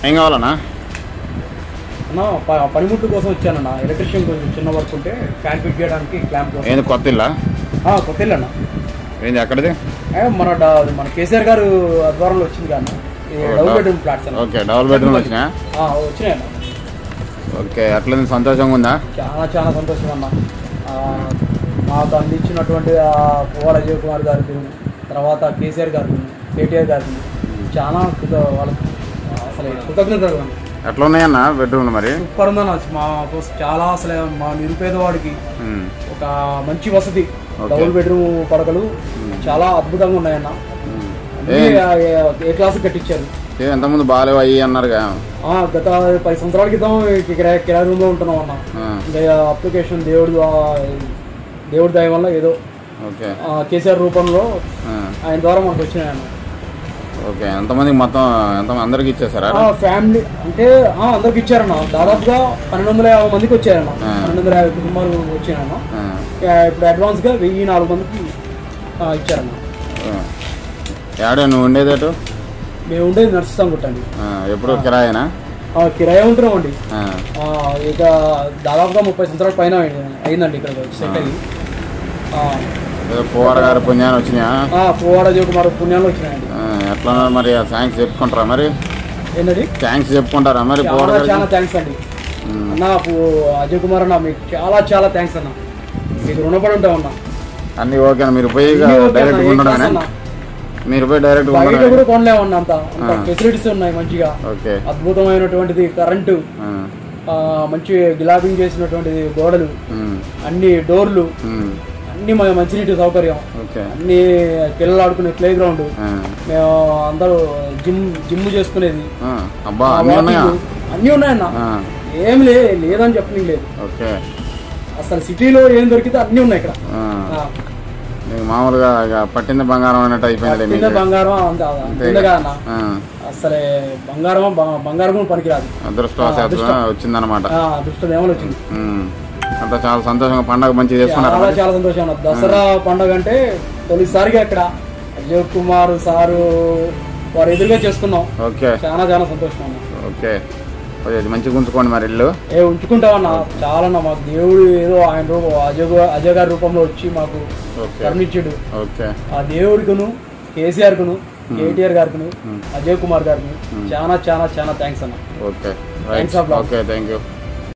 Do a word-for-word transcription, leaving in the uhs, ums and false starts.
ఏం కావాలన్నా? అన్నా పనిముట్టు కోసం వచ్చానన్నా. ఎలక్ట్రిషియన్ కొంచెం చిన్న వర్క్ ఉంటే ఫ్యాన్ ఫిట్ చేయడానికి క్లాంప్ కోసం. ఏంది కొత్త ఇల్లా? కొత్త ఇల్లు అన్న. ఏంది ఎక్కడిది? మన మన కేసీఆర్ గారు ఆధ్వర్యంలో వచ్చింది కానీ double bedroom flats. Okay, double bedroom వచ్చినా వచ్చినాయన్న. ఓకే, అట్లా సంతోషంగా ఉందా? చాలా చాలా సంతోషం అన్న. మాకు అందించినటువంటి పువ్వాడ అజయ్ కుమార్ గారికి, తర్వాత కేసీఆర్ గారికి, కేటీఆర్ గారికి చాలా వాళ్ళకి అసలు కృతజ్ఞతలు. ఎట్లా ఉన్నాయన్న బెడ్రూమ్? మరి సూపర్ ఉందన్న. మా చాలా అసలు మా నిరుపేదవాడికి ఒక మంచి వసతి. డబుల్ బెడ్రూమ్ పడకలు చాలా అద్భుతంగా ఉన్నాయన్న. ఏ క్లాస్ కట్టించారు. ఎంతమంది బాగాలేవు అయ్యి అన్నారుగా. గత పది సంవత్సరాల క్రితం కిరాయి రూమ్ లో ఉంటున్నాం అన్న. అప్లికేషన్ దేవుడు దేవుడి దయ వల్ల ఏదో కేసీఆర్ రూపంలో ఆయన ద్వారా మనకు వచ్చినాయన్న. ఓకే, ఎంతమందికి మొత్తం ఎంత అందరికి ఇచ్చేసారా? ఫ్యామిలీ అంటే అందరికి ఇచ్చారన్న. దాదాపుగా పన్నెండు వందల యాభై మందికి వచ్చారన్న. పన్నెండు వందల యాభై కుటుంబాలు వచ్చాయన్న. ఇప్పుడు అడ్వాన్స్ గా వెయ్యి నాలుగు మందికి ఇచ్చారన్న. ఏడా నువ్వు ఉండేది అటు? మేము ఉండేది నడుస్తాం కొట్టండి. ఎప్పుడు కిరాయేనా? కిరాయి ఉంటున్నాం అండి. ఇక దాదాపుగా ముప్పై సంవత్సరాల పైన అయిందండి ఇక్కడ సెట్ అయ్యి. పువ్వాడ గారి పుణ్యాన్ని వచ్చినాయా? పువ్వాడ అజయ్ కుమార్ పుణ్యాలు వచ్చినాయండి. ఎట్లా మరి థ్యాంక్స్ చెప్పుకుంటారా? మరి ఏంటండి థ్యాంక్స్ చెప్పుకుంటారా? మరి చాలా థ్యాంక్స్ అండి అన్న. అజయ్ కుమార్ అన్న మీకు చాలా చాలా థ్యాంక్స్ అన్న. మీకు రుణపడి ఉంటాం అన్న. అన్ని ఓకేనా? మీరు పోయి డైరెక్ట్ ఉండడమేనా? మీరు పోయి డైరెక్ట్ కూడా కొనలేమన్నా. అంత ఫెసిలిటీస్ ఉన్నాయి మంచిగా. అద్భుతమైనటువంటిది కరెంటు, మంచి గ్లాబింగ్ చేసినటువంటిది గోడలు, అన్ని డోర్లు, అన్ని మంచినీటి సౌకర్యం, అన్ని పిల్లలు ఆడుకునే ప్లే గ్రౌండ్, మేము అందరూ జిమ్ జిమ్ చేసుకునేది అన్ని ఉన్నాయన్న. ఏమి లే లేదని చెప్పని లేదు. అసలు సిటీలో ఏం దొరికితే అన్ని ఉన్నాయి ఇక్కడ. మామూలుగా పట్టింది బంగారం అన్నట్టు అయిపోయింది. బంగారం అసలే బంగారం బంగారం పనికిరాదు. అదృష్టం వచ్చిందనమాట. అదృష్టం ఏమైనా వచ్చింది. అంతా చాలా సంతోషంగా పండుగ మంచిగా చేసుకున్నారు. చాలా చాలా సంతోషం. దసరా పండుగ అంటే తొలిసారిగా ఇక్కడ అజయ్ కుమార్ సారు వారు ఎదురుగా చేసుకున్నాం. ఓకే, చాలా చాలా సంతోషం అన్న. ఓకే, మంచిగా ఉంచుకోండి మరి ఇల్లు. ఏ ఉంచుకుంటామన్నా. చాలా మాకు దేవుడు ఏదో ఆయన రూపం అజయ్ అజయ్ గారి రూపంలో వచ్చి మాకు కరుణించాడు. ఆ దేవుడికును, కేసీఆర్ కును, కేటీఆర్ గారికి, అజయ్ కుమార్ గారికి చాలా చాలా చాలా థ్యాంక్స్ అన్న. Okay, thanks. Okay, thank you.